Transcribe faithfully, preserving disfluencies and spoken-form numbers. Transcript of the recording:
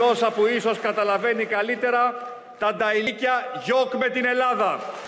Όσα που ίσως καταλαβαίνει καλύτερα, τα νταηλίκια γιοκ με την Ελλάδα.